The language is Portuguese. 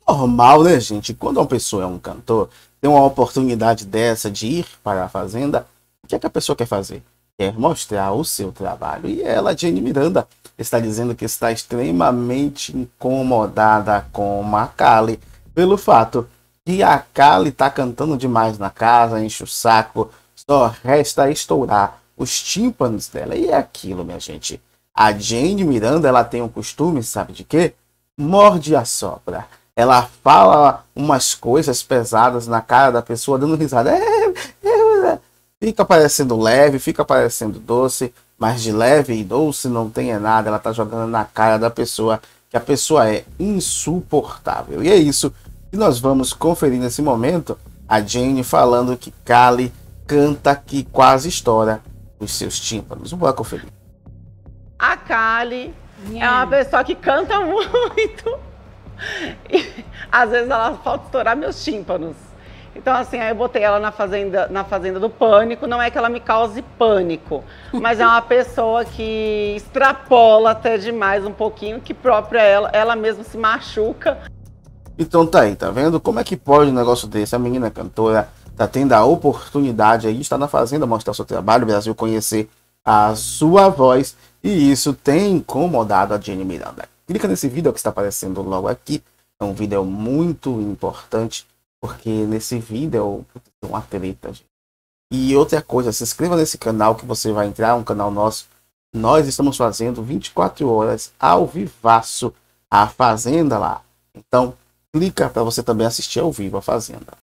Normal, né, gente? Quando uma pessoa é um cantor, tem uma oportunidade dessa de ir para a fazenda, o que é que a pessoa quer fazer? Quer mostrar o seu trabalho. E ela, Jane Miranda, está dizendo que está extremamente incomodada com a Kali, pelo fato que a Kali está cantando demais na casa, enche o saco, só resta estourar os tímpanos dela. E é aquilo, minha gente. A Jane Miranda, ela tem um costume, sabe de quê? Morde e assopra. Ela fala umas coisas pesadas na cara da pessoa, dando risada. Fica parecendo leve, fica parecendo doce, mas de leve e doce não tem nada. Ela tá jogando na cara da pessoa que a pessoa é insuportável. E é isso que nós vamos conferir nesse momento. A Jane falando que Kali canta que quase estoura os seus tímpanos. Vamos conferir. A Kali é uma pessoa que canta muito. E, às vezes ela falta estourar meus tímpanos. Então assim, aí eu botei ela na fazenda do pânico. Não é que ela me cause pânico, mas é uma pessoa que extrapola até demais um pouquinho, que própria ela mesma se machuca. Então tá aí, tá vendo? Como é que pode um negócio desse? A menina cantora tá tendo a oportunidade aí de estar na fazenda, mostrar seu trabalho, o Brasil conhecer a sua voz, e isso tem incomodado a Jane Miranda. Clica nesse vídeo que está aparecendo logo aqui. É um vídeo muito importante, porque nesse vídeo é uma treta, gente. E outra coisa, se inscreva nesse canal que você vai entrar, um canal nosso. Nós estamos fazendo 24 horas ao vivaço a Fazenda lá. Então, clica para você também assistir ao vivo a Fazenda.